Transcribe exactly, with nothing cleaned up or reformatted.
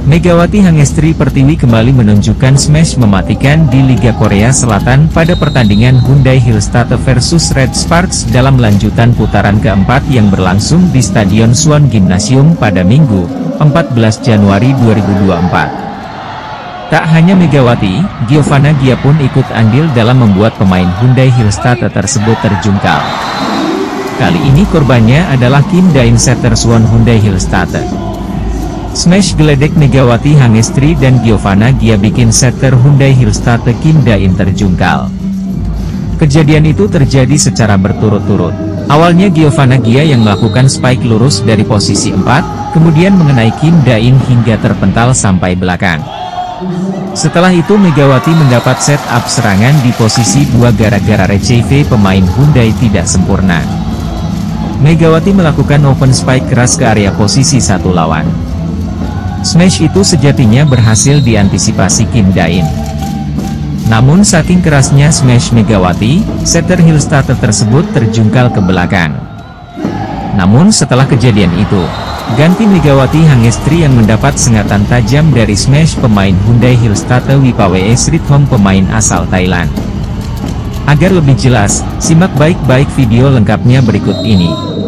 Megawati Hangestri Pertiwi kembali menunjukkan smash mematikan di Liga Korea Selatan pada pertandingan Hyundai Hillstate versus Red Sparks dalam lanjutan putaran keempat yang berlangsung di Stadion Suwon Gymnasium pada Minggu, empat belas Januari dua ribu dua puluh empat. Tak hanya Megawati, Giovanna Gia pun ikut andil dalam membuat pemain Hyundai Hillstate tersebut terjungkal. Kali ini korbannya adalah Kim Dain setter Suwon Hyundai Hillstate. Smash geledek Megawati Hangestri dan Giovanna Gia bikin setter Hyundai Hillstate Kim Dain terjungkal. Kejadian itu terjadi secara berturut-turut. Awalnya Giovanna Gia yang melakukan spike lurus dari posisi empat, kemudian mengenai Kim Dain hingga terpental sampai belakang. Setelah itu Megawati mendapat setup serangan di posisi dua gara-gara receive pemain Hyundai tidak sempurna. Megawati melakukan open spike keras ke area posisi satu lawan. Smash itu sejatinya berhasil diantisipasi Kim Dain. Namun saking kerasnya smash Megawati, setter Hillstate tersebut terjungkal ke belakang. Namun setelah kejadian itu, ganti Megawati Hangestri yang mendapat sengatan tajam dari smash pemain Hyundai Hillstate Wipawe Srithom pemain asal Thailand. Agar lebih jelas, simak baik-baik video lengkapnya berikut ini.